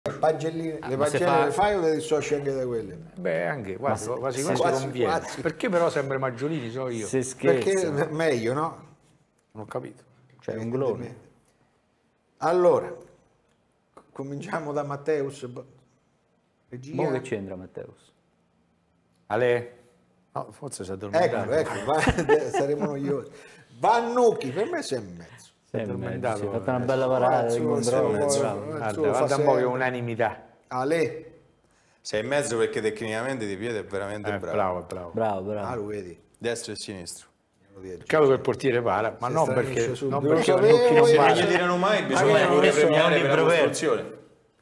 Pagelline, le ma se pagelle le fai o le dissoci anche da quelle? Beh, anche quasi quasi, conviene. quasi. Perché però sempre Maggiolini so io? Se scherzo. Perché meglio, no? Non ho capito. Cioè, un glone. Allora, cominciamo da Matteus. Regia. Mo che c'entra Matteus? Ale? No, forse si è addormentato. Ecco, saremo noiosi. Vannucchi, per me 6,5. addormentato. Si è fatta una bella parata del controllo. Guarda un po' che unanimità. Ale. 6,5 perché tecnicamente di piede è veramente bravo. Bravo. Ah, lo vedi? Destro e sinistro. Peccato che il portiere para, ma non perché non Vannucchi non Se non para. gli tirano mai bisogna pure premiare per la costruzione.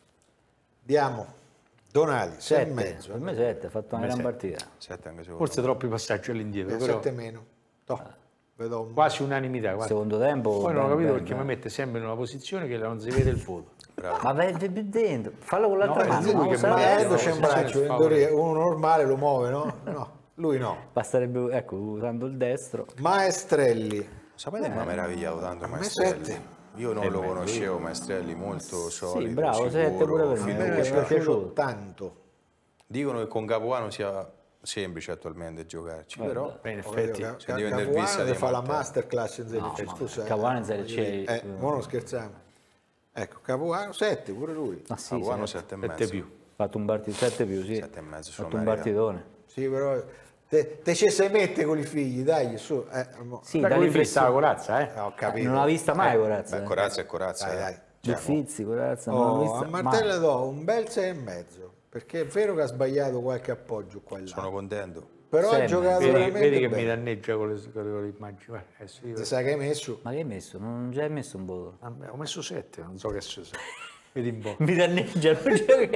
Diamo. Donati, 6,5. Per me 7, ha fatto una gran partita. 7 anche Forse troppi passaggi all'indietro, però 7 meno. Vedo un... quasi unanimità. Guarda. Secondo tempo. Poi non ho capito perché mi mette sempre in una posizione che non si vede il foto. Ma vai più dentro, fallo con l'altra No, mano. è lui No, che sarà mi ha destro. c'è un braccio, in teoria, uno normale lo muove, no? No, lui no. Basterebbe, ecco, usando il destro. Maestrelli. Sapete che mi ha meravigliato tanto me Maestrelli? 7. Io non lo conoscevo, Maestrelli, molto solido, bravo, 7 sicuro, pure per me. A me fiducia. è piaciuto piaciuto. tanto. Dicono che con Capuano sia semplice attualmente giocarci, però Beh, in effetti, se deve intervista Capuano di fa la Matteo. masterclass in Serie C. ma Tu sai, Capuano in Serie C. mo non scherziamo. Ecco, Capuano 7, pure lui. Ma sì, Capuano sì, 7,5. più. ha fatto un partito 7 più, sì. 7,5 se Ha lo fatto un merita. partitone. Sì, però te ci sei mette con i figli, dai, su. Sì, Da dà qui fissa la l'impressione. corazza, eh? Ho capito. Non l'ha vista mai Corazza. Beh, Corazza è Corazza. Dai, dai. Uffizi, Corazza, non l'ha Oh, vista a Martella mai. do un bel 6,5, perché è vero che ha sbagliato qualche appoggio qua e là. Sono contento. Però ha Sempre. giocato Vedi veramente che mi bene. danneggia con le immagini. Guarda, adesso io- Ti sai che hai messo? Ma che hai messo? Non già hai messo un voto? ho messo 7, non so che sia. Vedi un po'. Mi danneggia, non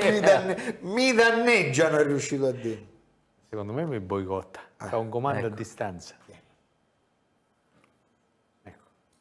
Mi danneggiano, è riuscito a dire. Secondo me mi boicotta. Fa un comando ecco. a distanza. Ecco.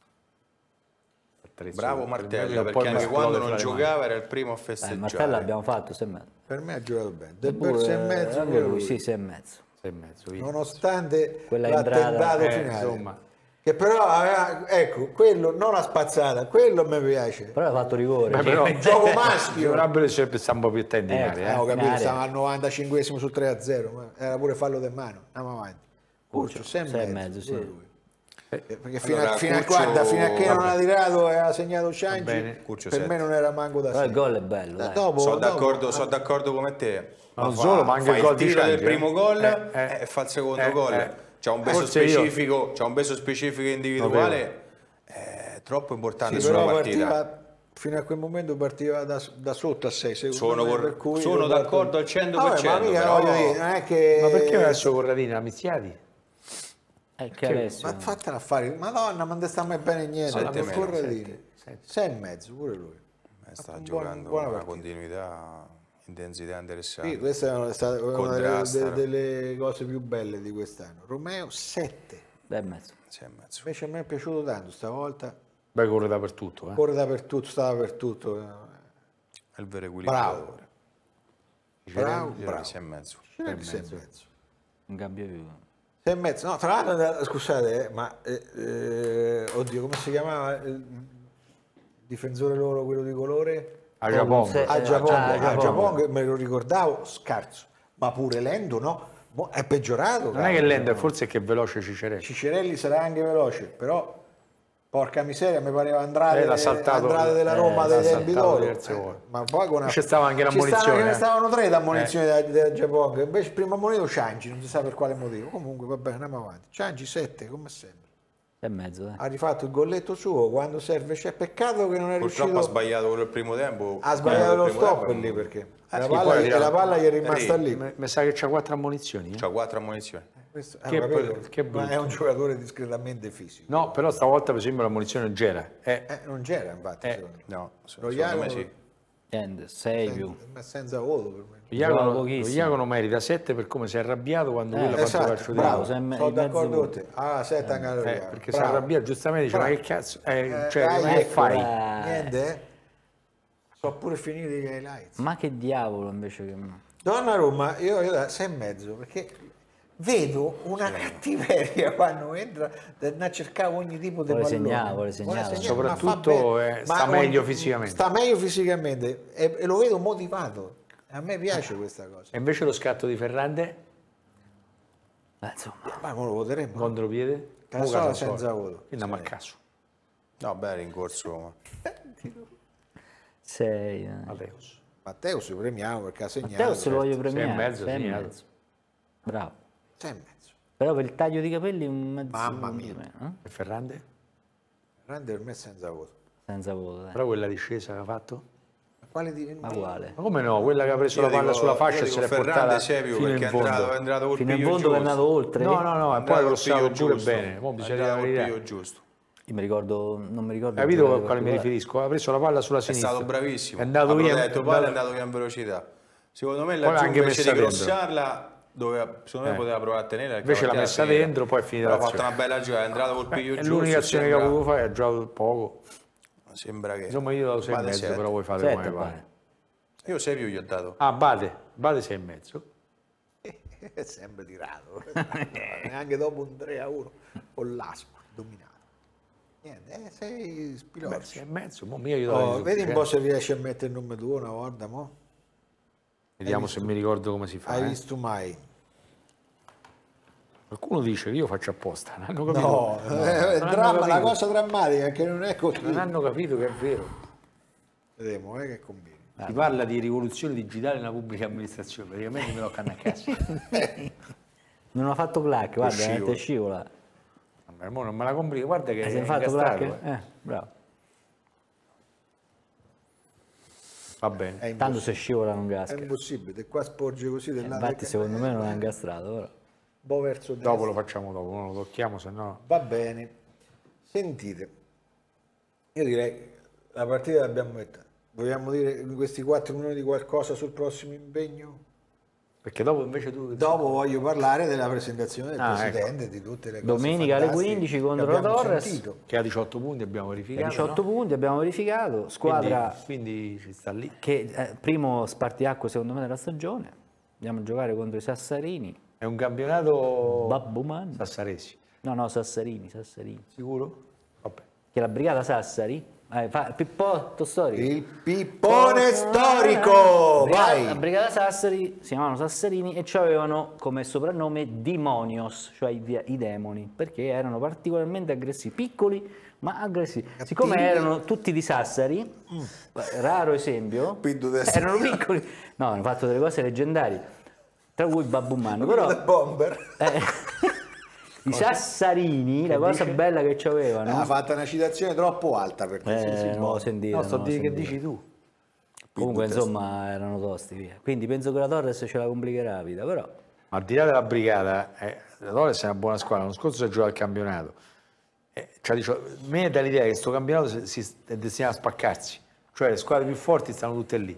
Bravo Martella, Poi perché mi anche esplode quando fra non le mani. giocava era il primo a festeggiare. Martella abbiamo fatto 6,5. Per me ha giocato bene. Del per 6,5 Anche pure lui, lui. sì, 6,5. 6,5, via. Nonostante Quella l'attentato entrata, finale. insomma. Che però aveva, ecco, quello non la spazzata, quello mi piace. Però ha fatto rigore. Beh, però, Il gioco maschio. Dovrebbero sempre stare un po' più attenti in aria. Ho capito, in stava area. al 95esimo sul 3-0, ma era pure fallo del mano. Andiamo avanti. Curcio, 6,5, sì. pure lui. Perché Allora, fino a Curcio- guarda, fino a che non ha tirato e ha segnato bene. Cianci, Curcio per 7. me non era manco da Però il 6. gol è bello, dai. Dopo, Sono dopo- d'accordo come te. Ma non fa- solo, ma anche fa il gol di tiro del Cianci, primo gol eh. e fa il secondo gol. C'ha un beso Forse io- specifico, c'ha un beso specifico individuale troppo importante Sì, sulla però partita. partiva, fino a quel momento partiva da sotto a 6 secondo Sono me, cor- per cui sono lo fatto- d'accordo al 100%, Vabbè, ma mica però- voglio dire, non è che... Ma perché adesso Corradini ha Miziati? Che Alessio. Ma fatela affari, madonna, ma non sta mai bene niente. Sette Ma meno, Corradini. 6,5 pure lui. Sta Un giocando buona una partita. continuità, intensità interessante. Sì, questa è stata una Contrasta. delle cose più belle di quest'anno. Romeo 7. 6,5. 6,5. Invece a me è piaciuto tanto stavolta. Beh, corre dappertutto. Corre dappertutto, sta dappertutto. È il vero equilibrio. Bravo. Bravo, Direi bravo. 6,5. 6,5. Non cambia più. 6,5. No, tra l'altro, scusate, ma oddio, come si chiamava il difensore loro, quello di colore? A Giappone. se- A Giappone, a Giappone. me lo ricordavo scarso, ma pure Lendo no, è peggiorato. Non è che lento, forse è che è veloce Cicerelli. Cicerelli sarà anche veloce, però porca miseria, mi pareva Andrade, L'ha saltato, Andrade della Roma l'ha dei saltato tempi d'oro. diverse volte. Ma poi con Ci stava anche ce l'ammonizione, ne eh. stavano 3 da ammonizione da Giappone, invece prima ammonito Cianci, non si sa per quale motivo. Comunque va bene, andiamo avanti. Cianci 7, come sempre. 6,5, dai. Ha rifatto il golletto suo quando serve, c'è peccato che non è Purtroppo ha riuscito. sbagliato quello il primo tempo. Ha sbagliato lo Il primo stop tempo, lì perché Ah, la, sì, palla, poi la palla gli è rimasta lì. Mi sa che c'ha 4 ammonizioni. C'ha 4 ammonizioni. Questo, Che ho capito, che ma brutto. è un giocatore discretamente fisico. No, però stavolta per esempio l'ammonizione c'era. Non c'era infatti, secondo me. No, Lo secondo Iago, me sì. Niente, 6 più. ma senza voto per me. Lo Iagono merita 7 per come si è arrabbiato quando quello ha fatto Esatto, calcio di bravo, rigore. sono d'accordo con te. Ah, 7 anche allora. Perché si è arrabbiato giustamente, dice, ma che cazzo, cioè, dai, come che ecco, fai? Niente, sono pure finiti gli highlights. Ma che diavolo invece che... Donnarumma, io 6,5 perché vedo una cattiveria quando entra a cercare ogni tipo di Vuole pallone. segnare, vuole segnare. Soprattutto, sta meglio fisicamente. Sta meglio fisicamente e lo vedo motivato. A me piace questa cosa. E invece lo scatto di Ferrande, Insomma, Ma lo voteremo. contropiede, Casola senza voto. quindi andiamo a caso. No, beh, rincorso. 6. Mateus. Matteo si premiamo perché ha segnato. Matteo se lo voglio Sei e premiare. mezzo, sei e segnato. mezzo. Bravo. 6,5. Però per il taglio di capelli un mezzo. Mamma mia. E Ferrande? Rende per me senza voto. Senza voto, dai. Però quella discesa che ha fatto? Ma quale di... Ma uguale. Ma come no? Quella che ha preso la palla sulla fascia e se l'è portata Servio fino perché in fondo. è entrato col Fino in piglio fondo che è giusto. andato oltre. No, no, no, e poi Entrato ha col crossato piglio pure giusto. bene. Mo È bisogna entrato col vedere. piglio giusto. Io mi ricordo, non mi ricordo. Capito il a quale mi particolare. riferisco? Ha preso la palla sulla È sinistra. stato bravissimo. È andato ha via. protetto palla, è andato via in velocità. Secondo me Poi la l'ha anche Juve invece messa di dentro. crossarla, secondo me poteva provare a tenerla. perché Invece la l'ha partita messa finita. dentro, poi è finita Però ha l'azione. fatto una bella giocata, è entrato col piglio È giusto. l'unica azione che ha sembra- potuto fare, ha giocato poco. Sembra che... Insomma io do 6 e Bade mezzo, sette. però voi fate 7, come pare. pare. Io Sergio gli ho dato. Ah, Bade 6 e mezzo. È sempre tirato. Neanche dopo un 3-1 con l'Asco dominato. Niente, sei Beh, spilorcio. 6 e mezzo, mo mio io do Oh, dei vedi un dubbi, po' se riesci a mettere il nome tuo una volta, mo? Vediamo se mi ricordo come si fa. Hai visto mai? Qualcuno dice che io faccio apposta, non hanno capito. No, Non è hanno dramma, la capito. cosa drammatica è che non è così. Non hanno capito che è vero. Vedremo, che combini. Si parla di rivoluzione digitale nella pubblica amministrazione, praticamente me lo canno a casa. Non ho fatto plaque, guarda, Scivola. veramente scivola. Vabbè, mo non me la complica, guarda che Hai è fatto incastrato. plaque? Bravo. Va bene. È Tanto impossibile. se scivola non È casca. impossibile, te qua sporge così del lato. Infatti secondo me non è incastrato, però. Un po' verso destra. Dopo lo facciamo dopo, non lo tocchiamo, se no... Va bene. Sentite, io direi che la partita l'abbiamo messa. Vogliamo dire in questi 4 minuti qualcosa sul prossimo impegno? Perché dopo invece tu... Dopo voglio parlare della presentazione del Ah, Presidente, di tutte le cose Domenica alle fantastiche 15 che contro la abbiamo Torres. sentito. Che ha 18 punti, abbiamo verificato, 18 no? punti abbiamo verificato, squadra Quindi ci sta lì. che primo spartiacque secondo me della stagione. Andiamo a giocare contro i Sassarini. È un campionato Babbuman. Sassaresi. No, Sassarini. Sicuro? Vabbè. Che la brigata Sassari. Pippotto storico. Il pippone storico! La Vai! brigata Sassari si chiamavano Sassarini e avevano come soprannome Demonios, cioè i demoni, perché erano particolarmente aggressivi, piccoli ma aggressivi. Siccome erano tutti di Sassari, raro esempio, Quindi adesso- erano piccoli, no, hanno fatto delle cose leggendarie, tra cui Babbuman, però Il bomber i Sassarini, la cosa bella che ha avevano, fatto una citazione troppo alta per qualsiasi non l'ho modo. sentita. No, sto a non l'ho dire che sentita. dici tu. Comunque insomma erano tosti via. Quindi penso che la Torres ce la complicherà la vita, però Ma al di là della brigata, la Torres è una buona squadra, l'anno scorso si è giocato al campionato. Me dà l'idea che questo campionato è destinato a spaccarsi, cioè le squadre più forti stanno tutte lì.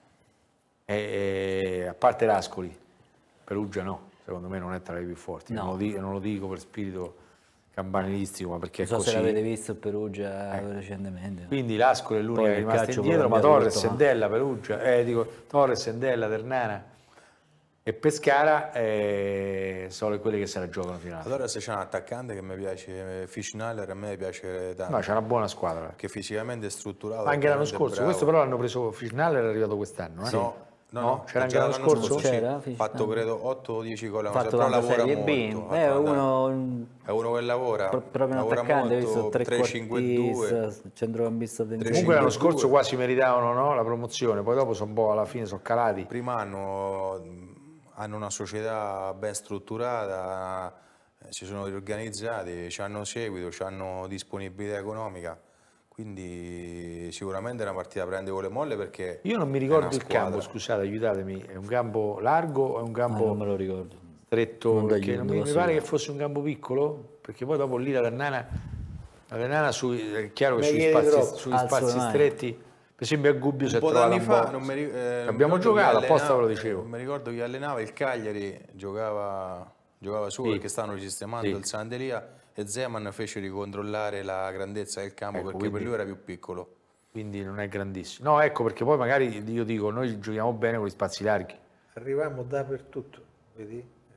A parte Rascoli, Perugia no, secondo me non è tra le più forti. No. Non lo dico per spirito campanilistico, ma perché non so è se così. l'avete visto il Perugia recentemente. Quindi l'Ascoli è l'unica Poi che è il rimasta calcio indietro, ma può cambiare Torres, tutto, no? Endella, Perugia, Torres, Endella, Ternana e Pescara sono quelli che se la giocano fino alla fine. Allora se c'è un attaccante che mi piace, Fischnaller, a me piace tanto. No, c'è una buona squadra. Che fisicamente è strutturato. Anche l'anno veramente scorso, bravo. questo però l'hanno preso Fisnaller, è arrivato quest'anno. No, c'era anche già l'anno scorso? C'era, sì. Fatto credo 8 o 10 gol, Ha fatto però tanta lavora Serie molto. B, ha è fatto uno è uno che lavora, proprio un lavora attaccante, hai visto molto, 3-5-2. trequartista, centrocampista Comunque 25. l'anno scorso quasi meritavano, no, la promozione, poi dopo sono un po' alla fine sono calati. Prima hanno una società ben strutturata, si sono riorganizzati, hanno seguito, hanno disponibilità economica, quindi sicuramente è una partita da prendere con le molle perché Io non mi è ricordo una il campo, squadra. scusate, aiutatemi, è un campo largo o è un campo Non me lo ricordo. stretto? Non Perché aiuto, non mi posso pare dire. che fosse un campo piccolo, perché poi dopo lì la Ternana è chiaro che Mi sui chiedi troppo. sugli Alzo spazi le mani. stretti, per esempio a Gubbio si è Un po' trovato d'anni un fa, po'. non mi, Abbiamo mi ricordo giocato, chi apposta ve lo allenava- dicevo. Non mi ricordo chi allenava il Cagliari, giocava su perché stavano sistemando Sì. il Sandelia e Zeman fece ricontrollare la grandezza del campo Ecco, perché per quindi- lui era più piccolo. Quindi non è grandissimo. No, ecco perché poi magari io dico, noi giochiamo bene con gli spazi larghi. Arriviamo dappertutto, vedi?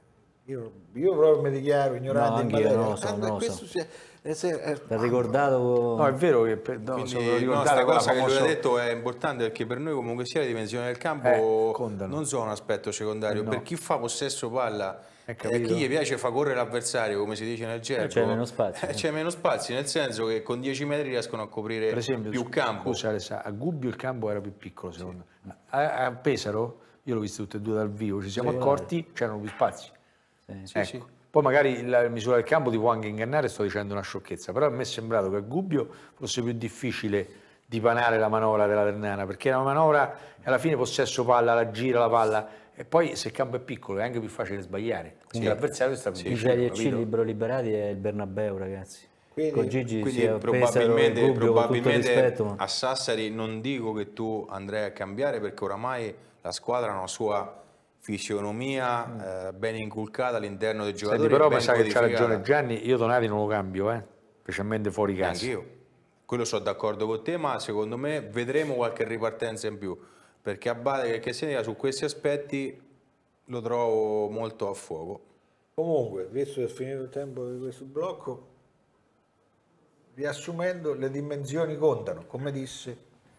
Io proprio mi dichiaro ignorante. No, anche io non lo so. L'ha ricordato. No, è vero che questa cosa che lui ha detto è importante, perché per noi comunque sia le dimensioni del campo non sono un aspetto secondario. Per chi fa possesso palla e chi gli piace fa correre l'avversario, come si dice nel gergo, c'è meno spazio. C'è meno spazio, nel senso che con 10 metri riescono a coprire per esempio, più campo. Scusa, a Gubbio il campo era più piccolo secondo me. A Pesaro, io l'ho visto tutte e due dal vivo, ci siamo accorti, c'erano più spazi. Ecco. Poi magari la misura del campo ti può anche ingannare, sto dicendo una sciocchezza, però a me è sembrato che a Gubbio fosse più difficile dipanare la manovra della Ternana, perché era una manovra alla fine possesso palla, la gira la palla, e poi se il campo è piccolo è anche più facile sbagliare, quindi l'avversario sta più vicino. I Serie C libero liberati è il Bernabeu, ragazzi. Quindi, Gigi probabilmente a Sassari non dico che tu andrai a cambiare, perché oramai la squadra ha una sua fisionomia ben inculcata all'interno dei giocatori. Però mi sa che c'ha ragione Gianni, io Donati non lo cambio, specialmente fuori casa. Anch'io, quello sono d'accordo con te, ma secondo me vedremo qualche ripartenza in più, perché Abate che Seneca su questi aspetti lo trovo molto a fuoco. Comunque, visto che è finito il tempo di questo blocco, riassumendo, le dimensioni contano, come disse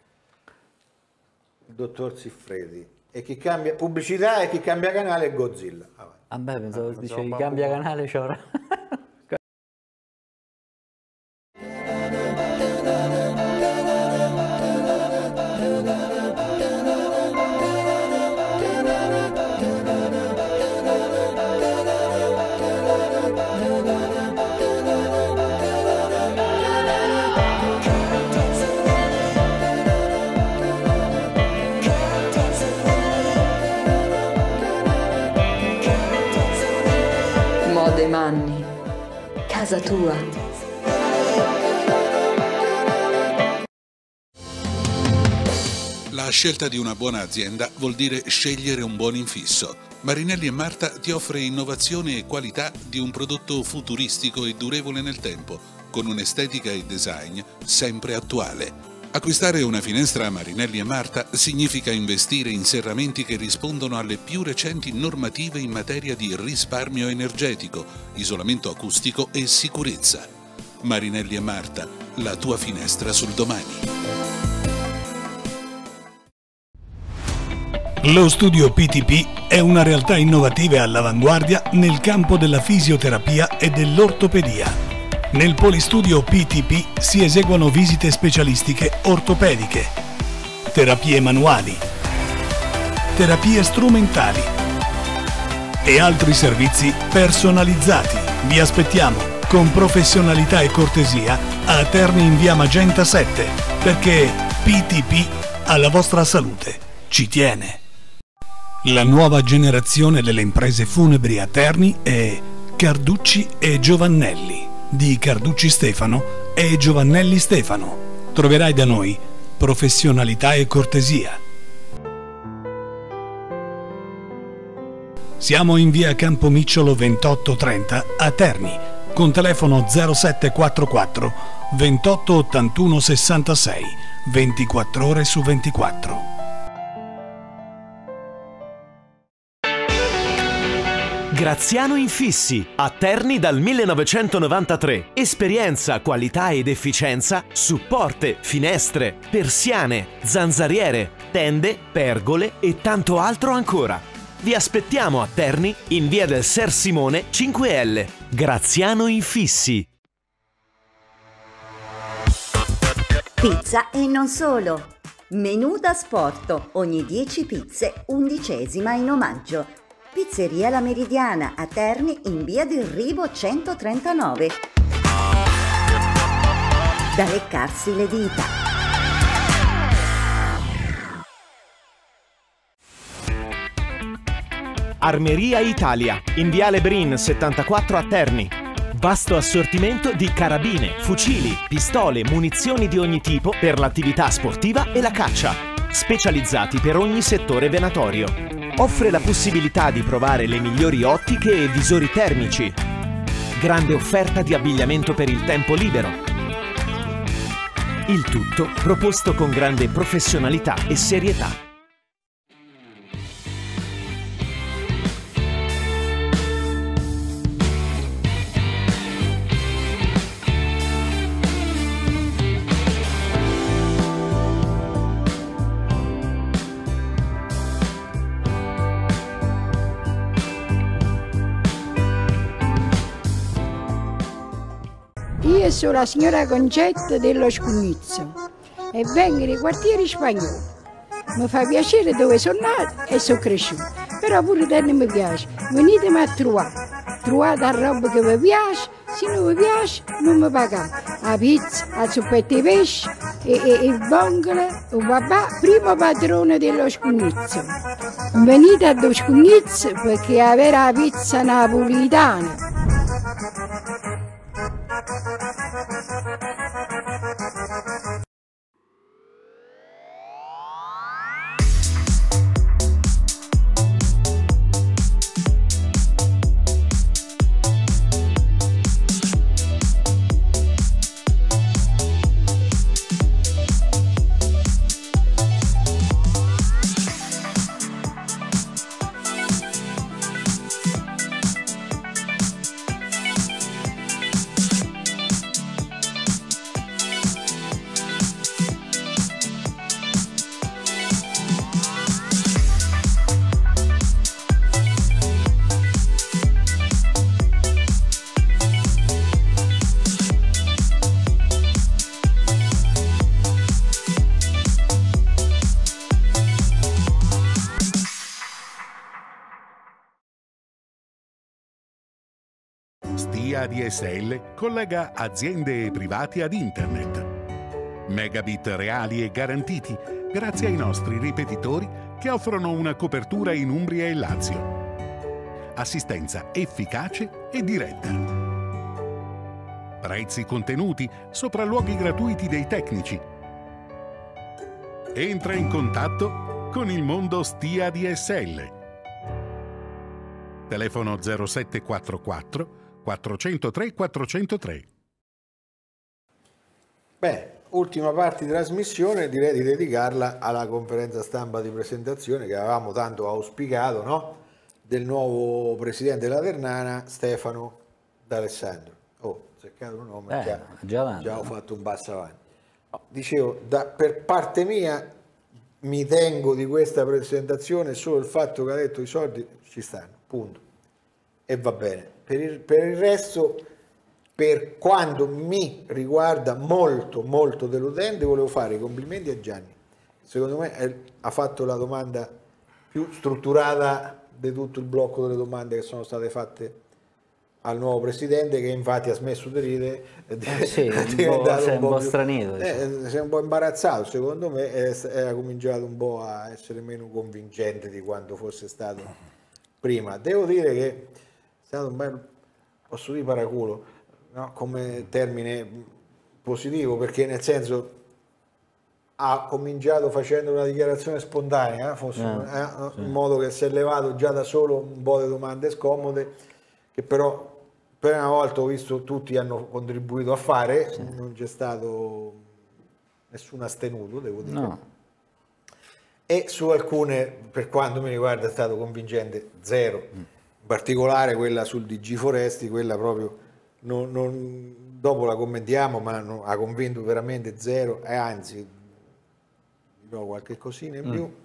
il dottor Siffredi. E chi cambia pubblicità e chi cambia canale è Godzilla. Beh, pensavo che dicevi cambia canale, c'ora. Manni, casa tua. La scelta di una buona azienda vuol dire scegliere un buon infisso. Marinelli e Marta ti offre innovazione e qualità di un prodotto futuristico e durevole nel tempo, con un'estetica e design sempre attuale. Acquistare una finestra Marinelli e Marta significa investire in serramenti che rispondono alle più recenti normative in materia di risparmio energetico, isolamento acustico e sicurezza. Marinelli e Marta, la tua finestra sul domani. Lo studio PTP è una realtà innovativa e all'avanguardia nel campo della fisioterapia e dell'ortopedia. Nel Polistudio PTP si eseguono visite specialistiche ortopediche, terapie manuali, terapie strumentali e altri servizi personalizzati. Vi aspettiamo con professionalità e cortesia a Terni in via Magenta 7, perché PTP alla vostra salute ci tiene. La nuova generazione delle imprese funebri a Terni è Carducci e Giovannelli, di Carducci Stefano e Giovannelli Stefano. Troverai da noi professionalità e cortesia. Siamo in via Campomicciolo 2830 a Terni, con telefono 0744 28 81 66, 24 ore su 24. Graziano Infissi, a Terni dal 1993. Esperienza, qualità ed efficienza su porte, finestre, persiane, zanzariere, tende, pergole e tanto altro ancora. Vi aspettiamo a Terni in via del Ser Simone 5L. Graziano Infissi. Pizza e non solo. Menù da sporto, ogni 10 pizze, 11ª in omaggio. Pizzeria La Meridiana a Terni in via del Rivo 139. Da leccarsi le dita. Armeria Italia, in viale Brin 74 a Terni. Vasto assortimento di carabine, fucili, pistole, munizioni di ogni tipo per l'attività sportiva e la caccia. Specializzati per ogni settore venatorio. Offre la possibilità di provare le migliori ottiche e visori termici. Grande offerta di abbigliamento per il tempo libero. Il tutto proposto con grande professionalità e serietà. Io sono la signora Concetta dello Scugnizzo e vengo nei quartieri spagnoli. Mi fa piacere dove sono nata e sono cresciuta, però pure te non mi piace. Venitemi a trovare. Trovate la roba che vi piace, se non vi piace non mi pagate. La pizza, la zuppetta di pesce e il vongole, il papà, primo padrone dello Scugnizzo. Venite allo Scugnizzo perché avere la pizza napolitana. Stia DSL collega aziende e privati ad internet. Megabit reali e garantiti grazie ai nostri ripetitori che offrono una copertura in Umbria e Lazio. Assistenza efficace e diretta. Prezzi contenuti, sopralluoghi gratuiti dei tecnici. Entra in contatto con il mondo Stia DSL. Telefono 0744 403 403. Beh, ultima parte di trasmissione, direi di dedicarla alla conferenza stampa di presentazione che avevamo tanto auspicato, no? Del nuovo presidente della Ternana, Stefano D'Alessandro. Oh, cercato un nome, già ho fatto un passo avanti. No, dicevo, per parte mia mi tengo di questa presentazione solo il fatto che ha detto i soldi ci stanno, punto. E va bene. Per il resto, per quanto mi riguarda molto molto deludente, volevo fare i complimenti a Gianni. Secondo me ha fatto la domanda più strutturata di tutto il blocco delle domande che sono state fatte al nuovo presidente, che infatti ha smesso di ridere. Sì, sei un po' stranito. Si è un po' imbarazzato, secondo me, ha cominciato un po' a essere meno convincente di quanto fosse stato prima. Devo dire che è stato un bel, posso dire paraculo, no? Come termine positivo, perché nel senso ha cominciato facendo una dichiarazione spontanea, in modo che si è levato già da solo un po' di domande scomode, che però per una volta ho visto tutti hanno contribuito a fare, non c'è stato nessun astenuto, devo dire. No. E su alcune, per quanto mi riguarda, è stato convincente zero. In particolare quella sul DG Foresti, quella proprio, dopo la commentiamo, ma ha convinto veramente zero, e anzi, do qualche cosina in più,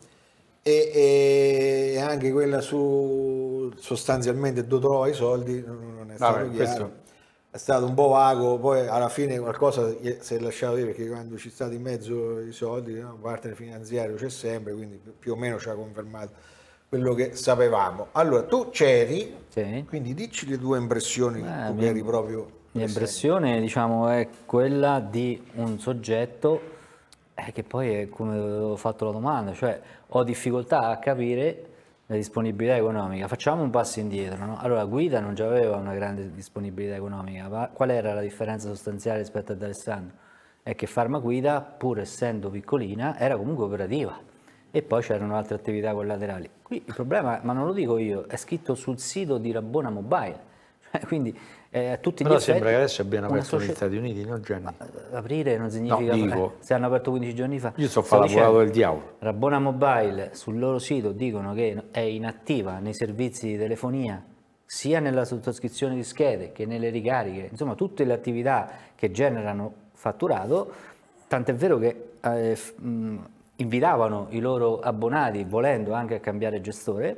e anche quella su sostanzialmente dove trova i soldi non è stato chiaro, è stato un po' vago, poi alla fine qualcosa si è lasciato dire, perché quando ci sta in mezzo i soldi, no? Partner finanziario c'è sempre, quindi più o meno ci ha confermato quello che sapevamo. Allora, tu c'eri, quindi dici le tue impressioni, tu che eri proprio presente. L'impressione, diciamo, è quella di un soggetto che poi è come ho fatto la domanda, cioè ho difficoltà a capire la disponibilità economica. Facciamo un passo indietro, no? Allora, Guida non già aveva una grande disponibilità economica, ma qual era la differenza sostanziale rispetto ad Alessandro? È che Farmaguida, pur essendo piccolina, era comunque operativa, e poi c'erano altre attività collaterali. Qui il problema, ma non lo dico io, è scritto sul sito di Rabbona Mobile, quindi a tutti gli effetti... sembra che adesso abbiano aperto negli Stati Uniti, no Gianni? Aprire non significa... No, se hanno aperto 15 giorni fa... Io sto facendo l'avvocato del diavolo. Rabbona Mobile sul loro sito dicono che è inattiva nei servizi di telefonia, sia nella sottoscrizione di schede che nelle ricariche, insomma tutte le attività che generano fatturato, tant'è vero che invitavano i loro abbonati, volendo, anche a cambiare gestore,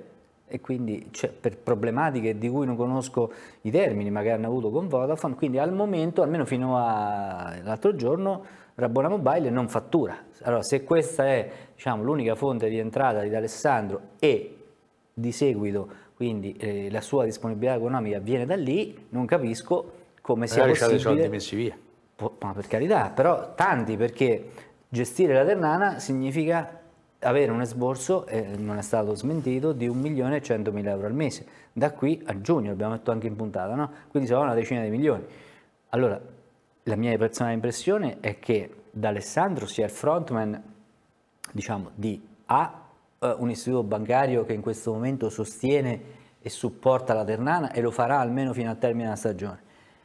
e quindi per problematiche di cui non conosco i termini, ma che hanno avuto con Vodafone, quindi al momento, almeno fino all'altro giorno, Rabona Mobile non fattura. Allora, se questa è, diciamo, l'unica fonte di entrata di D'Alessandro e di seguito, quindi la sua disponibilità economica viene da lì, non capisco come sia possibile. Dei soldi messi via. Ma per carità, però tanti, perché gestire la Ternana significa avere un esborso, non è stato smentito, di 1.100.000 euro al mese. Da qui a giugno, l'abbiamo detto anche in puntata, no? Quindi sono una decina di milioni. Allora, la mia personale impressione è che D'Alessandro sia il frontman, diciamo, di A, un istituto bancario che in questo momento sostiene e supporta la Ternana e lo farà almeno fino al termine della stagione.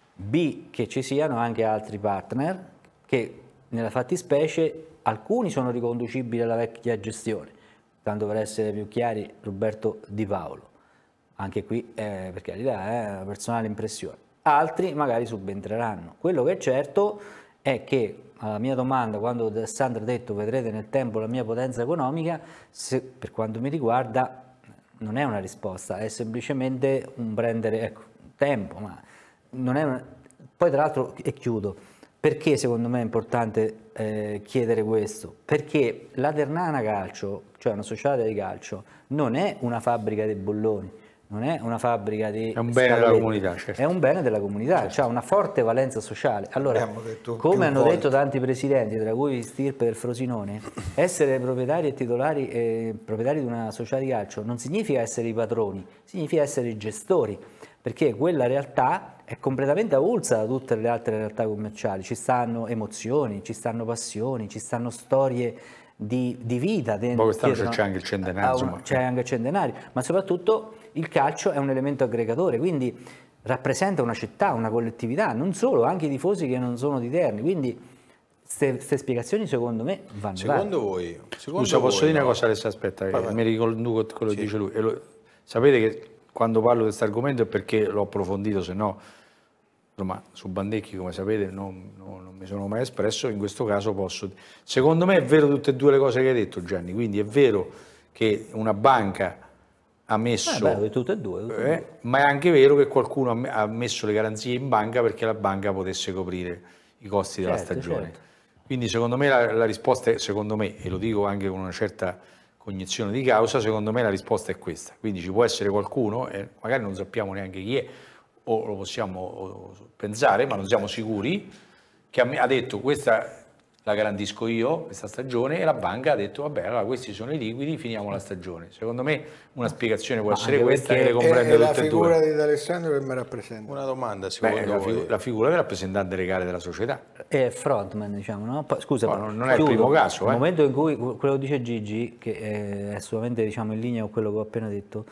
B, che ci siano anche altri partner che nella fattispecie alcuni sono riconducibili alla vecchia gestione, tanto per essere più chiari Roberto Di Paolo, anche qui per carità è una personale impressione, altri magari subentreranno. Quello che è certo è che alla mia domanda, quando D'Alessandro ha detto vedrete nel tempo la mia potenza economica, per quanto mi riguarda non è una risposta, è semplicemente un prendere tempo, ma non è poi tra l'altro, e chiudo, perché secondo me è importante chiedere questo? Perché la Ternana Calcio, cioè una società di calcio, non è una fabbrica di bolloni, non è una fabbrica di... È un bene della comunità, certo. È un bene della comunità, certo. Ha una forte valenza sociale. Allora, come hanno detto tanti presidenti, tra cui Stirpe del Frosinone, essere proprietari e titolari proprietari di una società di calcio non significa essere i padroni, significa essere i gestori, perché quella realtà è completamente avulsa da tutte le altre realtà commerciali. Ci stanno emozioni, ci stanno passioni, ci stanno storie di vita. Poi quest'anno c'è anche il centenario. C'è anche il centenario, ma soprattutto il calcio è un elemento aggregatore, quindi rappresenta una città, una collettività, non solo, anche i tifosi che non sono di Terni, quindi queste spiegazioni secondo me vanno Secondo voi? Scusa, posso dire una cosa adesso, aspetta, mi riconduco a quello che dice lui. Sapete che quando parlo di questo argomento è perché l'ho approfondito, se no, insomma, su Bandecchi, come sapete, non mi sono mai espresso, in questo caso posso. Secondo me è vero tutte e due le cose che hai detto, Gianni, quindi è vero che una banca ha messo... tutte e due. Ma è anche vero che qualcuno ha messo le garanzie in banca perché la banca potesse coprire i costi della stagione. Certo. Quindi secondo me la risposta è, secondo me, e lo dico anche con una certa cognizione di causa, secondo me la risposta è questa. Quindi ci può essere qualcuno, e magari non sappiamo neanche chi è, o lo possiamo pensare, ma non siamo sicuri, che ha detto questa la garantisco io, questa stagione, e la banca ha detto vabbè, allora questi sono i liquidi, finiamo la stagione. Secondo me una spiegazione può essere questa, e le comprende tutte e due. La figura di D'Alessandro che mi rappresenta? Una domanda, secondo voi? La figura del rappresentante legale della società. È frontman, diciamo, no? Scusa, non è il primo caso. Nel momento in cui quello che dice Gigi, che è assolutamente, diciamo, in linea con quello che ho appena detto,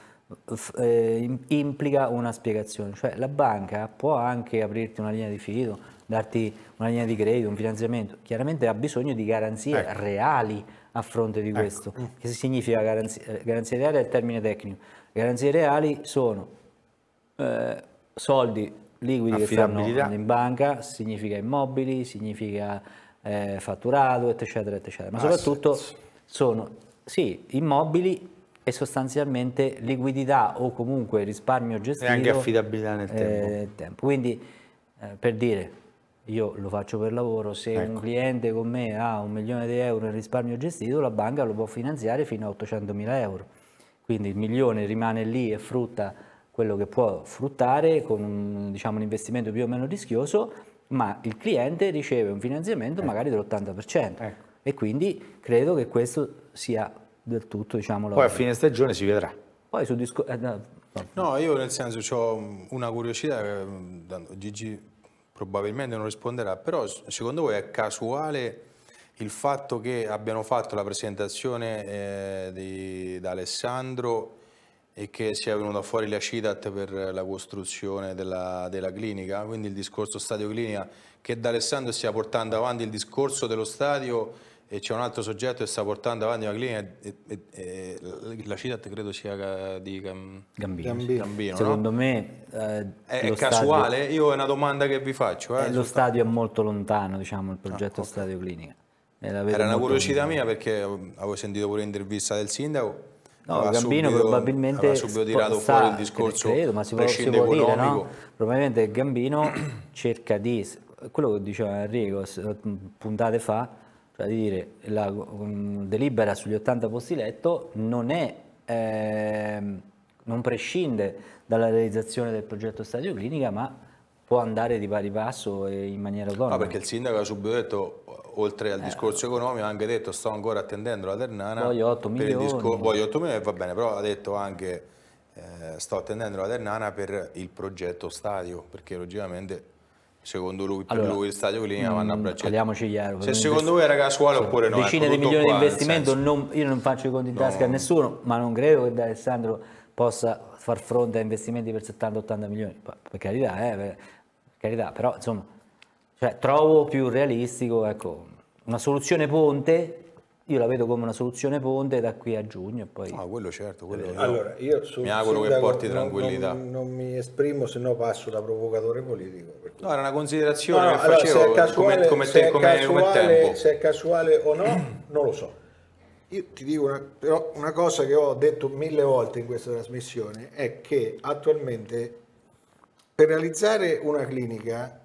implica una spiegazione, cioè la banca può anche aprirti una linea di fido, darti una linea di credito, un finanziamento, chiaramente ha bisogno di garanzie reali a fronte di questo. Che significa garanzie reali? È il termine tecnico. Garanzie reali sono soldi liquidi che stanno in banca, significa immobili, significa fatturato, eccetera, eccetera, ma soprattutto sono immobili e sostanzialmente liquidità o comunque risparmio gestito e anche affidabilità nel tempo. Quindi per dire, io lo faccio per lavoro, se un cliente con me ha 1 milione di euro in risparmio gestito, la banca lo può finanziare fino a 800.000 euro. Quindi il milione rimane lì e frutta quello che può fruttare con un investimento più o meno rischioso, ma il cliente riceve un finanziamento magari dell'80%. E quindi credo che questo sia del tutto, diciamo, poi a fine stagione si vedrà. Poi su no, io nel senso ho una curiosità, Gigi probabilmente non risponderà, però secondo voi è casuale il fatto che abbiano fatto la presentazione di D'Alessandro e che sia venuta fuori la CITAT per la costruzione della clinica, quindi il discorso stadio clinica, che D'Alessandro stia portando avanti il discorso dello stadio e c'è un altro soggetto che sta portando avanti la clinica e la CITAT credo sia di Gambino. Secondo me è casuale? Io è una domanda che vi faccio. Lo stadio è molto lontano, diciamo, il progetto stadio clinica. Era una curiosità mia perché avevo sentito pure l'intervista del sindaco No, Gambino probabilmente aveva subito tirato fuori il discorso, credo, ma si può dire, no? Probabilmente Gambino cerca di, quello che diceva Enrico puntate fa, cioè di dire la delibera sugli 80 posti letto non prescinde dalla realizzazione del progetto Stadio Clinica, ma può andare di pari passo e in maniera autonoma. No, perché il sindaco ha subito detto, oltre al discorso economico, ha anche detto sto ancora attendendo la Ternana. Voglio 8 milioni. Voglio 8 milioni, va bene, però ha detto anche sto attendendo la Ternana per il progetto stadio, perché logicamente secondo lui, per lui il Stadio Clinica vanno a braccetto. Parliamoci chiaro. Se secondo voi era casuale oppure no. Decine di milioni di investimento, io non faccio i conti in tasca a nessuno, ma non credo che D'Alessandro possa far fronte a investimenti per 70-80 milioni, per carità, però insomma, cioè, trovo più realistico, ecco, una soluzione ponte, io la vedo come una soluzione ponte da qui a giugno e poi... Ah, quello certo, allora, io mi auguro che porti tranquillità. Non mi esprimo, se no passo da provocatore politico. No, era una considerazione che facevo come tempo. Se è casuale o no, non lo so. Io ti dico però una cosa che ho detto 1000 volte in questa trasmissione, è che attualmente per realizzare una clinica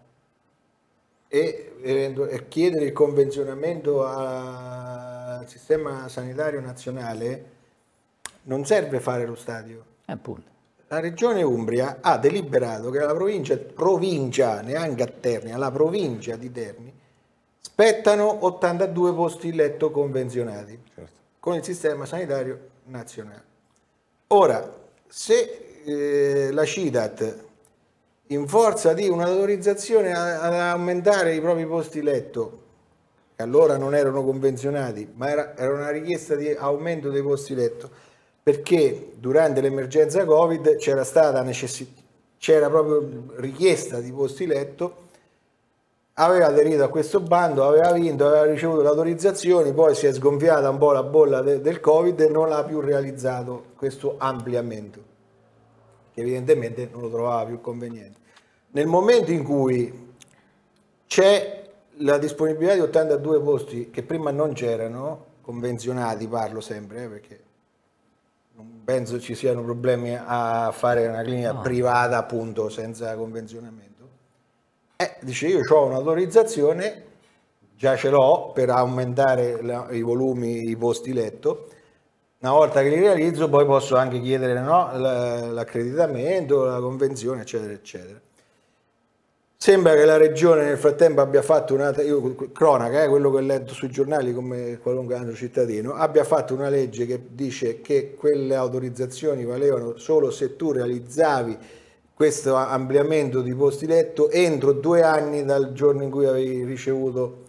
e chiedere il convenzionamento al sistema sanitario nazionale non serve fare lo stadio. Appunto. La regione Umbria ha deliberato che alla provincia, neanche a Terni, alla provincia di Terni spettano 82 posti letto convenzionati con il sistema sanitario nazionale. Ora, se la CIDAT, in forza di un'autorizzazione ad aumentare i propri posti letto, che allora non erano convenzionati, ma era una richiesta di aumento dei posti letto, perché durante l'emergenza Covid c'era proprio richiesta di posti letto, aveva aderito a questo bando, aveva vinto, aveva ricevuto le autorizzazioni, poi si è sgonfiata un po' la bolla del Covid e non l'ha più realizzato questo ampliamento, che evidentemente non lo trovava più conveniente. Nel momento in cui c'è la disponibilità di 82 posti che prima non c'erano, convenzionati parlo sempre, perché non penso ci siano problemi a fare una clinica privata appunto senza convenzionamento, dice io ho un'autorizzazione, già ce l'ho per aumentare i volumi, i posti letto, una volta che li realizzo poi posso anche chiedere l'accreditamento, la convenzione eccetera eccetera. Sembra che la regione nel frattempo abbia fatto cronaca, quello che ho letto sui giornali come qualunque altro cittadino, abbia fatto una legge che dice che quelle autorizzazioni valevano solo se tu realizzavi questo ampliamento di posti letto entro 2 anni dal giorno in cui avevi ricevuto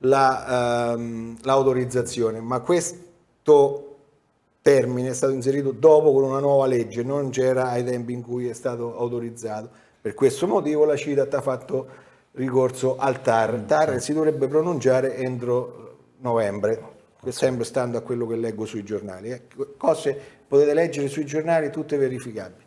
l'autorizzazione, ma questo termine è stato inserito dopo con una nuova legge, non c'era ai tempi in cui è stato autorizzato. Per questo motivo la CIDAT ha fatto ricorso al TAR. Il TAR si dovrebbe pronunciare entro novembre, sempre stando a quello che leggo sui giornali. Cose potete leggere sui giornali tutte verificabili.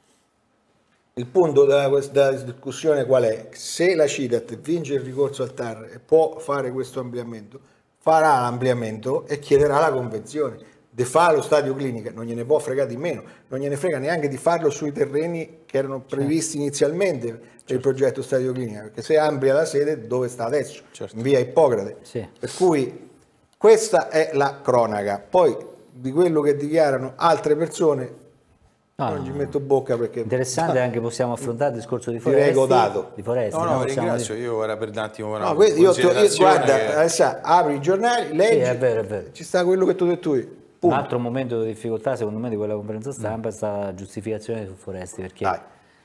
Il punto della discussione qual è? Se la CIDAT vince il ricorso al TAR e può fare questo ampliamento, farà l'ampliamento e chiederà la convenzione. Di fare lo stadio clinica non gliene può fregare di meno, non gliene frega neanche di farlo sui terreni che erano previsti inizialmente per il progetto stadio clinica, perché se amplia la sede dove sta adesso, in via Ippocrate. Per cui questa è la cronaca. Poi di quello che dichiarano altre persone non ci metto bocca, perché interessante. Anche possiamo affrontare il discorso di Foresti. Ringrazio, io ora per un attimo guarda, adesso apri i giornali, leggi, è vero. Ci sta quello che tu hai detto. Un altro momento di difficoltà secondo me di quella conferenza stampa è stata la giustificazione su Foresti, perché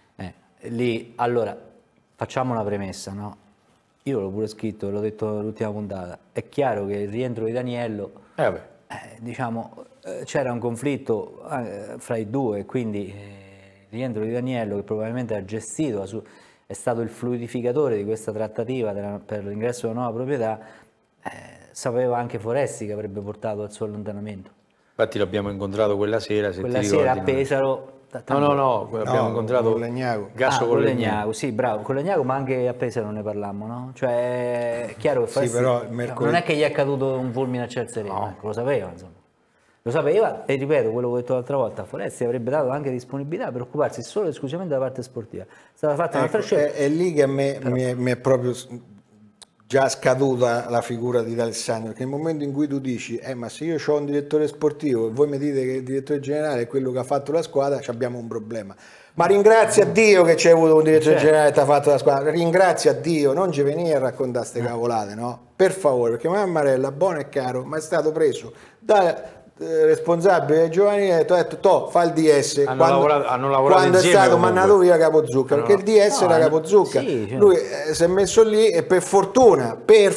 lì, allora, facciamo una premessa, no? Io l'ho pure scritto, l'ho detto l'ultima puntata, è chiaro che il rientro di Daniello, diciamo, c'era un conflitto fra i due, quindi il rientro di Daniello, che probabilmente ha gestito, è stato il fluidificatore di questa trattativa per l'ingresso della nuova proprietà, sapeva anche Foresti che avrebbe portato al suo allontanamento. Infatti l'abbiamo incontrato quella sera, se quella ti sera ricordi, a Pesaro. L'abbiamo incontrato con Legnago. Con Legnago, sì, bravo, con Legnago, ma anche a Pesaro ne parlammo, no? Cioè, è chiaro che Foresti, però non è che gli è caduto un fulmine a ciel sereno, lo sapeva, insomma. lo sapeva, e ripeto quello che ho detto l'altra volta, Foresti avrebbe dato anche disponibilità per occuparsi solo e esclusivamente della parte sportiva. È stata fatta un'altra scelta. È lì che a me mi è proprio già scaduta la figura di D'Alessandro, perché nel momento in cui tu dici ma se io ho un direttore sportivo e voi mi dite che il direttore generale è quello che ha fatto la squadra, abbiamo un problema. Ma ringrazia Dio che c'è avuto un direttore generale che ti ha fatto la squadra, ringrazia Dio, non ci venire a raccontare queste cavolate, no? Per favore, perché Mammarella, buono e caro, ma è stato preso da responsabile dei giovani, ha detto fa il DS hanno lavorato quando è stato comunque. mandato via Capozucca, perché il DS era Capozucca, sì, lui si è messo lì e per fortuna,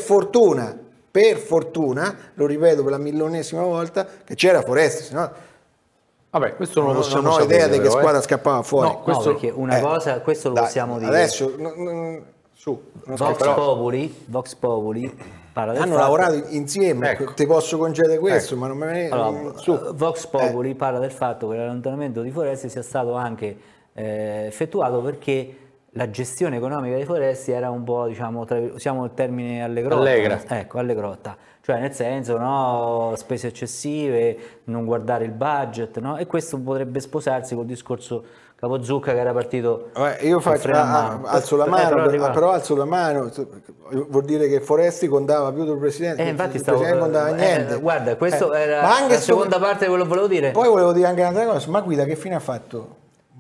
lo ripeto per la milionesima volta, che c'era Foresti, sennò vabbè, questo non lo possiamo non ho sapere, idea di che però, squadra scappava fuori. No, perché una cosa, questo lo possiamo dire. Adesso Vox Populi parla del hanno fatto, lavorato insieme, Ecco. ti posso concedere questo, ma non me ne Vox Populi parla del fatto che l'allontanamento di Foresti sia stato anche effettuato perché la gestione economica dei Foresti era un po', diciamo, usiamo il termine allegrotta. Ecco, allegrotta. Cioè nel senso, no, spese eccessive, non guardare il budget, no? E questo potrebbe sposarsi col discorso Capozucca che era partito. Io alzo la mano, però alzo la mano, vuol dire che Foresti contava più del presidente, infatti il presidente contava niente. Guarda, questo era la seconda parte di quello che volevo dire. Poi volevo dire anche un'altra cosa, ma Guida che fine ha fatto?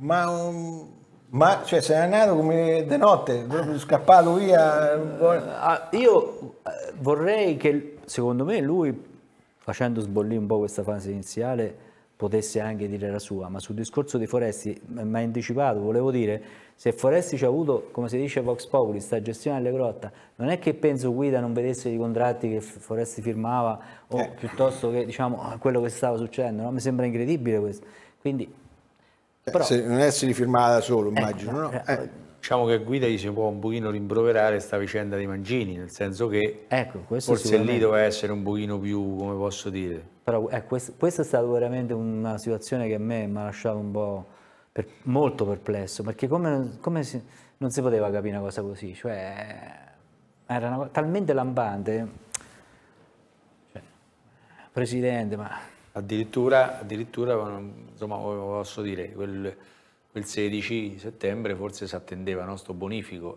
Ma cioè se n'è andato come de notte, proprio scappato via. Io vorrei che, secondo me, lui, facendo sbollire un po' questa fase iniziale, potesse anche dire la sua, ma sul discorso di Foresti mi ha anticipato, volevo dire, se Foresti ci ha avuto, come si dice Vox Populi, sta gestione alle grotta, non è che penso Guida non vedesse i contratti che Foresti firmava o piuttosto che, diciamo, quello che stava succedendo, no? Mi sembra incredibile questo, quindi però, se non essere firmata da solo, immagino, no? Diciamo che Guida gli si può un pochino rimproverare sta vicenda di Mangini, nel senso che forse lì doveva essere un pochino più, come posso dire. Però questa è stata veramente una situazione che a me mi ha lasciato un po' molto perplesso, perché come non si poteva capire una cosa così, cioè era una cosa talmente lampante, cioè, Presidente, ma... Addirittura, insomma, posso dire, quel 16 settembre forse si attendeva sto bonifico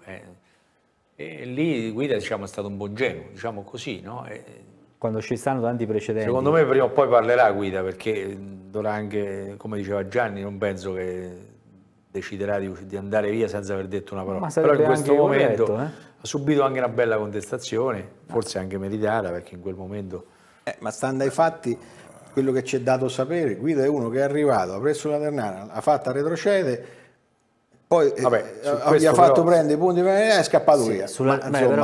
e lì Guida, diciamo, è stato un buon genuino, diciamo così, no? Quando ci stanno tanti precedenti. Secondo me prima o poi parlerà Guida, perché dovrà anche, come diceva Gianni, non penso che deciderà di andare via senza aver detto una parola. Però in questo momento ha subito anche una bella contestazione, forse anche meritata, perché in quel momento... ma stando ai fatti, quello che ci è dato sapere, Guida è uno che è arrivato, ha preso la Ternana, l'ha fatta retrocedere, poi gli ha fatto prendere i punti e è scappato via. Siamo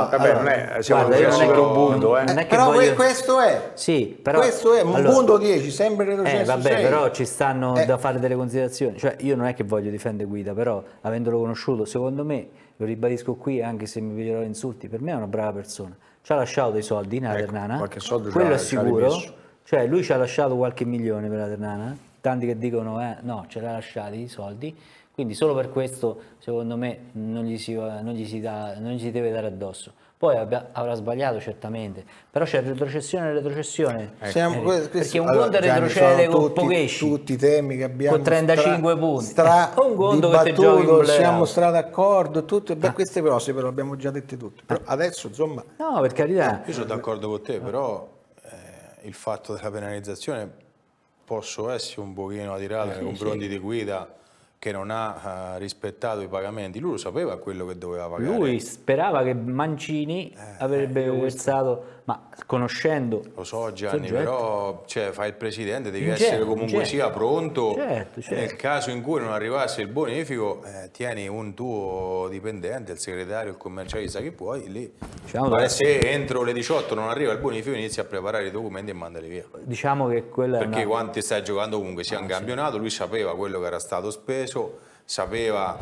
un punto, però questo è, questo è un punto 10, sempre retrocesso. Vabbè, però ci stanno da fare delle considerazioni, cioè io non è che voglio difendere Guida, però avendolo conosciuto, secondo me, lo ribadisco qui, anche se mi piglierò insulti, per me è una brava persona, ci ha lasciato dei soldi nella Ternana, quello è sicuro. Cioè lui ci ha lasciato qualche milione per la Ternana, tanti che dicono no, ce l'ha lasciati i soldi, quindi solo per questo secondo me non gli si deve dare addosso. Poi avrà sbagliato certamente, però c'è retrocessione. Perché un conto è retrocedere con pochesci, tutti i temi che abbiamo con 35 punti, un conto che te giochi in siamo stati d'accordo, queste cose però abbiamo già dette tutte, però adesso insomma... No, per carità. Io sono d'accordo con te, però... il fatto della penalizzazione posso essere un pochino atirato nei confronti di Guida che non ha rispettato i pagamenti. Lui lo sapeva quello che doveva pagare. Lui sperava che Mancini avrebbe versato, ma conoscendo... Lo so Gianni, però fai il presidente, devi essere comunque sia pronto. Certo. Nel caso in cui non arrivasse il bonifico, tieni un tuo dipendente, il segretario, il commercialista che puoi, lì. Ma se entro le 18 non arriva il bonifico, inizi a preparare i documenti e mandali via. Diciamo che quella perché quando ti stai giocando comunque sia un campionato, lui sapeva quello che era stato speso, sapeva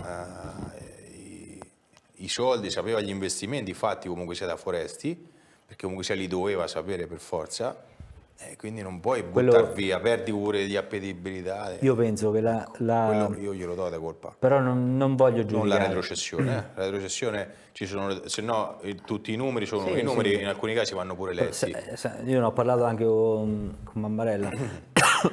i soldi, sapeva gli investimenti fatti comunque sia da Foresti, perché comunque sia li doveva sapere per forza, quindi non puoi buttare via, perdi pure di appetibilità. Io penso che quello io glielo do da colpa. Però non voglio giudicare. Non la retrocessione, la retrocessione ci sono, se no tutti i numeri sono i numeri, in alcuni casi vanno pure letti. Io ne ho parlato anche con Mammarella.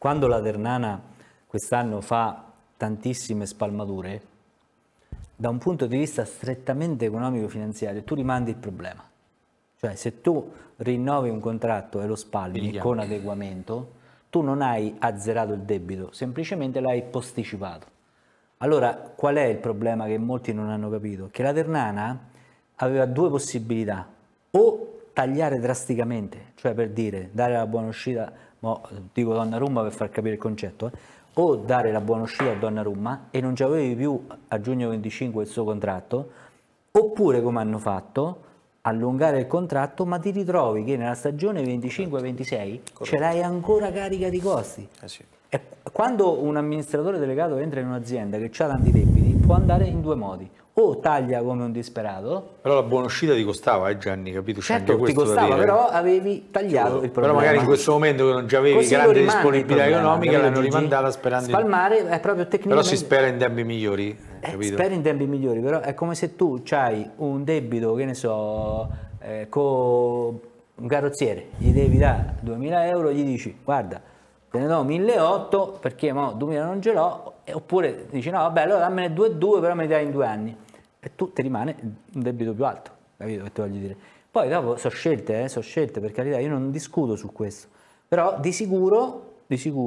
quando la Ternana quest'anno fa tantissime spalmature, da un punto di vista strettamente economico-finanziario, tu rimandi il problema. Cioè, se tu rinnovi un contratto e lo spalmi con adeguamento, tu non hai azzerato il debito, semplicemente l'hai posticipato. Allora, qual è il problema che molti non hanno capito? Che la Ternana aveva due possibilità: o tagliare drasticamente, cioè per dire, dare la buona uscita, dico Donnarumma per far capire il concetto, o dare la buona uscita a Donnarumma e non ci avevi più a giugno 25 il suo contratto, oppure, come hanno fatto, allungare il contratto, ma ti ritrovi che nella stagione 25-26 ce l'hai ancora carica di costi. Sì. E quando un amministratore delegato entra in un'azienda che ha tanti debiti, può andare in due modi: o taglia come un disperato. Però la buona uscita ti costava, Gianni, capito? Certo, ti costava, però avevi tagliato il problema. Però magari in questo momento che non avevi così grande disponibilità economica, l'hanno rimandata sperando spalmare è proprio tecnicamente. Però si spera in tempi migliori, capito? Speri in tempi migliori, però è come se tu hai un debito, che ne so, con un carrozziere, gli devi dare 2000 euro, gli dici guarda, te ne do 1800 perché mo 2000 non ce l'ho, oppure dici no vabbè allora dammene 2,2 però me li dai in 2 anni, e tu ti rimane un debito più alto, capito che ti voglio dire? Poi dopo sono scelte, per carità, io non discuto su questo, però di sicuro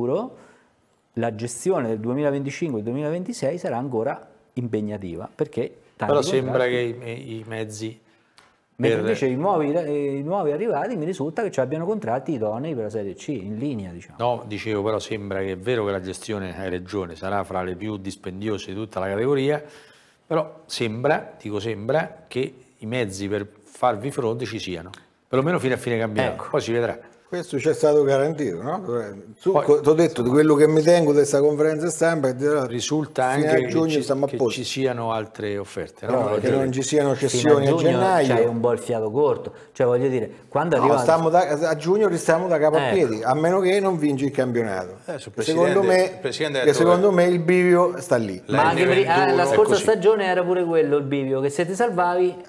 la gestione del 2025 e 2026 sarà ancora impegnativa, perché però sembra che i mezzi, mentre invece i nuovi arrivati mi risulta che ci abbiano contratti idonei per la Serie C, in linea, diciamo. No, dicevo, però sembra che è vero che la gestione hai ragione, sarà fra le più dispendiose di tutta la categoria, però sembra che i mezzi per farvi fronte ci siano, perlomeno fino a fine campionato, poi si vedrà. Questo ci è stato garantito, no? Ti ho detto di quello che mi tengo di questa conferenza stampa, risulta anche che ci siano altre offerte, no? Che non ci siano cessioni a gennaio. C'hai un po' il fiato corto, cioè voglio dire, quando a giugno restiamo da capo a piedi, a meno che non vinci il campionato. Secondo me il bivio sta lì. Ma anche la scorsa stagione era pure quello il bivio, che se ti salvavi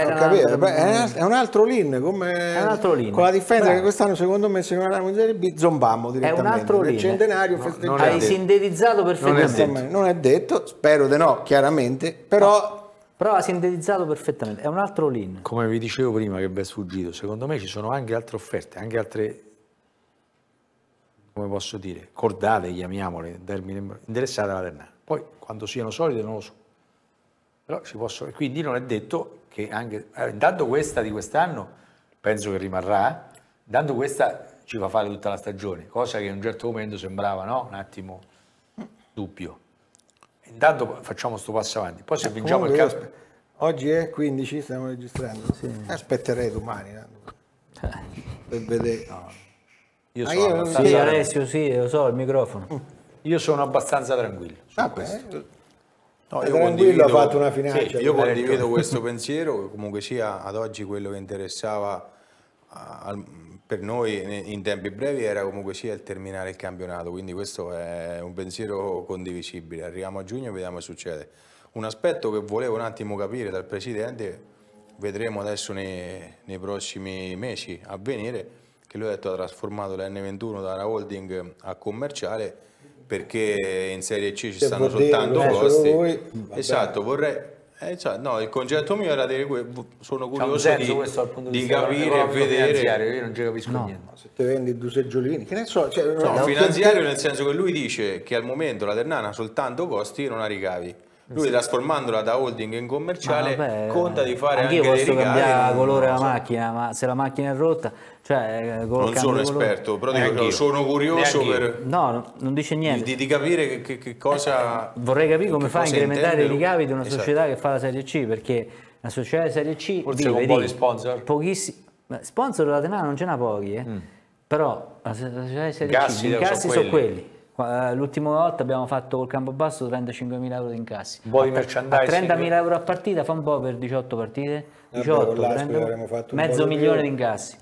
è un altro lean, con la differenza che quest'anno secondo me se non andiamo in Serie B zombammo direttamente. È un altro nel centenario festeggiamo. Hai sintetizzato perfettamente. Non è detto, spero di no, chiaramente, però ha sintetizzato perfettamente, è un altro lean. Come vi dicevo prima che vi è sfuggito, secondo me ci sono anche altre offerte, anche altre, come posso dire, cordate, chiamiamole, interessate alla Ternana. Poi quando siano solide non lo so. Però ci possono, quindi non è detto che anche, intanto questa di quest'anno penso che rimarrà. Dando questa ci fa fare tutta la stagione, cosa che in un certo momento sembrava, no? Un attimo dubbio. Intanto facciamo sto passo avanti, poi se vinciamo il campionato. Oggi è 15, stiamo registrando. Sì. Aspetterei domani per vedere. No. Io sono abbastanza... Alessio, lo so, il microfono. Io sono abbastanza tranquillo su questo. No, tranquillo, ha fatto una finale. Sì, io condivido questo pensiero, che comunque sia ad oggi quello che interessava per noi in tempi brevi era comunque sia il terminare il campionato, quindi questo è un pensiero condivisibile. Arriviamo a giugno e vediamo che succede. Un aspetto che volevo un attimo capire dal Presidente, vedremo adesso nei prossimi mesi a venire, che lui ha detto ha trasformato l'N21 da una holding a commerciale perché in Serie C ci stanno soltanto costi. Esatto, vorrei... no, il concetto mio era dire sono curioso di capire e vedere. Io non ci capisco niente. Se te vendi due seggiolini, che ne so, finanziario nel senso che lui dice che al momento la Ternana ha soltanto costi e non ha ricavi. Lui trasformandola da holding in commerciale conta di fare anche dei ricavi. Cambiare colore la macchina, ma se la macchina è rotta, non sono esperto, però sono curioso no, non dice niente di capire che cosa vorrei capire come fa a incrementare i ricavi di una società che fa la Serie C, perché la società di Serie C forse con un po' di sponsor, pochissimi sponsor della Ternana non ce n'ha pochi, però la società di Serie C gli incassi sono quelli. L'ultima volta abbiamo fatto col Campobasso 35.000 euro di incassi, un po' di merchandising, 30.000 euro a partita, fa un po' per 18 partite, 18, mezzo milione di incassi,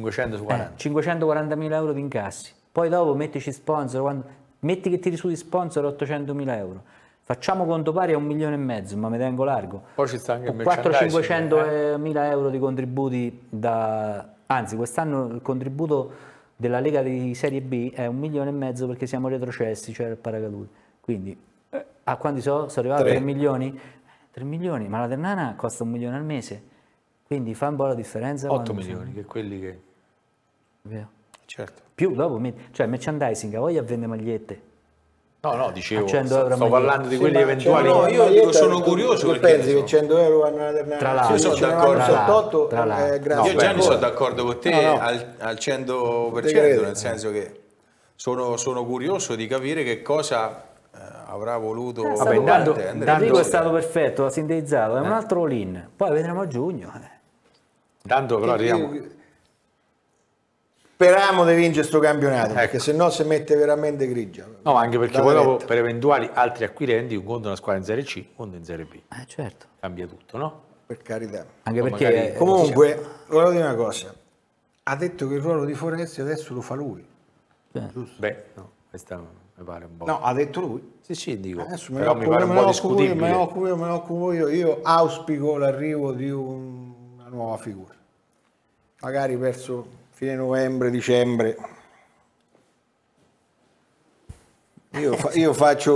540.000 euro di incassi, poi dopo mettici sponsor, metti che tiri su di sponsor 800.000 euro, facciamo conto pari a 1,5 milioni, ma mi tengo largo, poi ci sta anche 400-500.000 euro di contributi anzi quest'anno il contributo della Lega di Serie B è 1,5 milioni perché siamo retrocessi, cioè il paracadute. Quindi, a quanti sono arrivati? 3 milioni? 3 milioni, ma la Ternana costa 1 milione al mese, quindi fa un po' la differenza. 8 milioni, che quelli che... Vero. Certo. Più dopo, cioè merchandising, a voglia vende magliette. No, dicevo, A 100 euro sto parlando di Sì, quelli ma eventuali. No, io dico, sono curioso Tu perché pensi che 100 euro vanno alla Ternana? Tra l'altro, io sono d'accordo. grazie. Io Gianni sono d'accordo con te No. al 100%, credo. nel senso che sono curioso di capire che cosa avrà voluto. Vabbè, intanto Enrico è stato perfetto, l'ha sintetizzato, è un altro all-in, poi vedremo a giugno. Tanto però arriviamo... Speriamo di vincere sto campionato, perché se no si mette veramente grigia. No, anche perché poi dopo per eventuali altri acquirenti un conto una squadra in Serie C, un conto in Serie B. Certo. Cambia tutto, no? Per carità. Anche Poi perché... magari- Comunque, volevo dire una cosa. Ha detto che il ruolo di Foresti adesso lo fa lui. Beh, no, questa mi pare un po'... No, ha detto lui. Sì, dico, Adesso però mi pare un po' discutibile. Me ne occupo io. Io auspico l'arrivo di una nuova figura. Magari verso fine novembre, dicembre. Io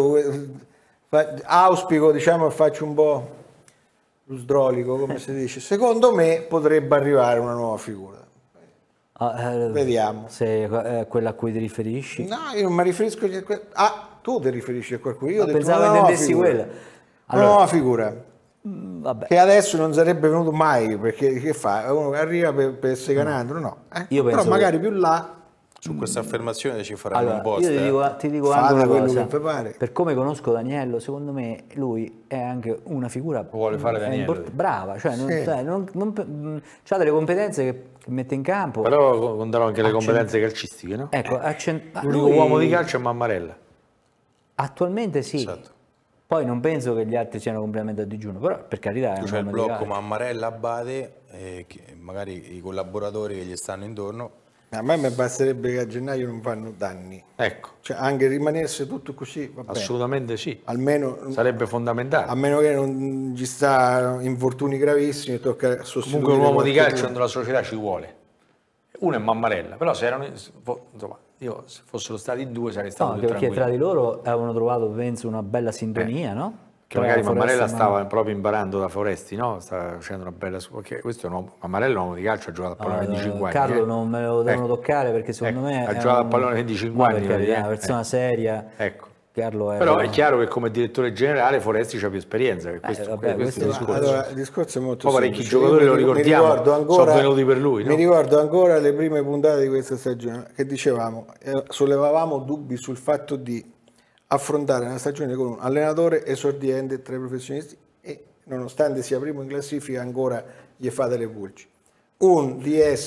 auspico, diciamo, faccio un po' lo sdrolico, come si dice. Secondo me potrebbe arrivare una nuova figura. Vediamo. Se è quella a cui ti riferisci? No, io non mi riferisco tu ti riferisci a qualcuno. Io ho detto pensavo una che nuova intendessi figura. quella. Una nuova figura. Vabbè. Che adesso non sarebbe venuto mai, perché che fa? Uno arriva per essere canandolo, no. Io penso però magari più là Su questa affermazione ci faranno un post. io ti dico Fate anche una quello cosa. che vi pare. Per come conosco Daniello, secondo me lui è anche una figura vuole fare Daniello. brava, cioè Sì. ha delle competenze che mette in campo. Però conterò anche le competenze calcistiche, no? Ecco, L'unico uomo di calcio è Mammarella. Attualmente sì. Esatto. Poi non penso che gli altri siano completamente a digiuno, però per carità è Tu un c'è il uomo di blocco calcio. Mammarella, Abate e magari i collaboratori che gli stanno intorno. a me mi basterebbe che a gennaio non fanno danni. Ecco, Cioè, anche rimanesse tutto così, va bene. assolutamente sì. Almeno, Sarebbe fondamentale. a meno che non ci sta infortuni gravissimi, tocca sostituire. Comunque un uomo di qualcuno. calcio nella società ci vuole. Uno è Mammarella, però se erano, insomma, io se fossero stati in due sarei No, stato anche più perché tranquillo. tra di loro avevano trovato, penso, una bella sintonia, no? Che magari Tra Mammarella Foresti e stava proprio imparando da Foresti, no? Stava facendo una bella... Perché questo è un uomo, Mammarella è un uomo di calcio, ha giocato a pallone 25 anni. Carlo non me lo devono toccare perché secondo me ha giocato a pallone 25 anni. perché è una persona seria. Ecco. Carlo è Però è chiaro che come direttore generale Foresti c'ha più esperienza. Che questo, vabbè, questo è il questo- discorso. Allora, il discorso è molto Poi parecchi semplice. giocatori Io lo ricordiamo, mi ricordo ancora, sono venuti per lui, no? Mi ricordo ancora le prime puntate di questa stagione che dicevamo, sollevavamo dubbi sul fatto di affrontare una stagione con un allenatore esordiente tra i professionisti e nonostante sia primo in classifica ancora gli fate le pulci. Un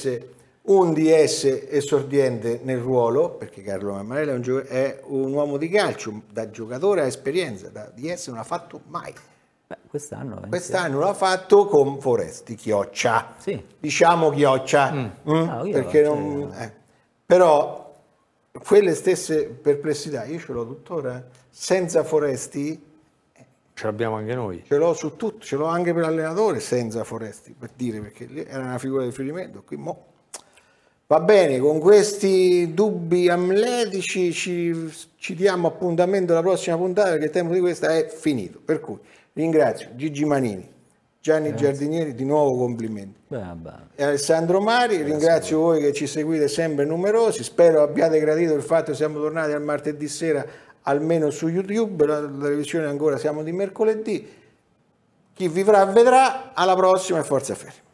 DS esordiente nel ruolo, perché Carlo Mammarella è un uomo di calcio, da giocatore ha esperienza, da DS non ha fatto mai. Beh, quest'anno Quest'anno l'ha fatto con Foresti, Chioccia. Sì. Diciamo Chioccia. Perché non, però quelle stesse perplessità, io ce l'ho tuttora, senza Foresti Ce l'abbiamo anche noi. ce l'ho su tutto, ce l'ho anche per l'allenatore senza Foresti, per dire, perché lì era una figura di riferimento. Qui va bene, con questi dubbi amletici ci diamo appuntamento alla prossima puntata, perché il tempo di questa è finito. Per cui ringrazio Gigi Manini, Gianni Giardinieri, di nuovo complimenti. E Alessandro Mari, ringrazio voi che ci seguite sempre numerosi, spero abbiate gradito il fatto che siamo tornati al martedì sera almeno su YouTube, la televisione ancora siamo di mercoledì. Chi vivrà vedrà, alla prossima e forza Ferri.